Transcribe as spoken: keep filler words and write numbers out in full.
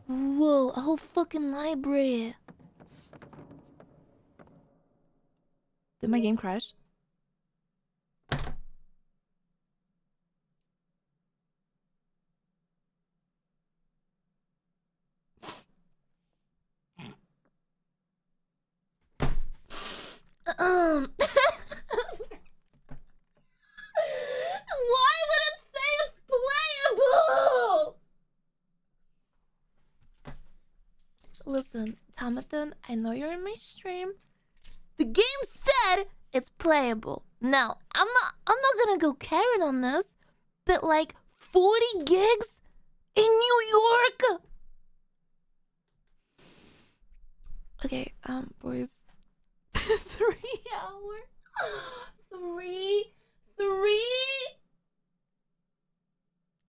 Whoa, a whole fucking library. Did my game crash? Um. Why would it say it's playable? Listen, Tomathan, I know you're in my stream. The game said it's playable. Now, I'm not I'm not gonna go carrot on this, but like forty gigs in New York. Okay, um, boys.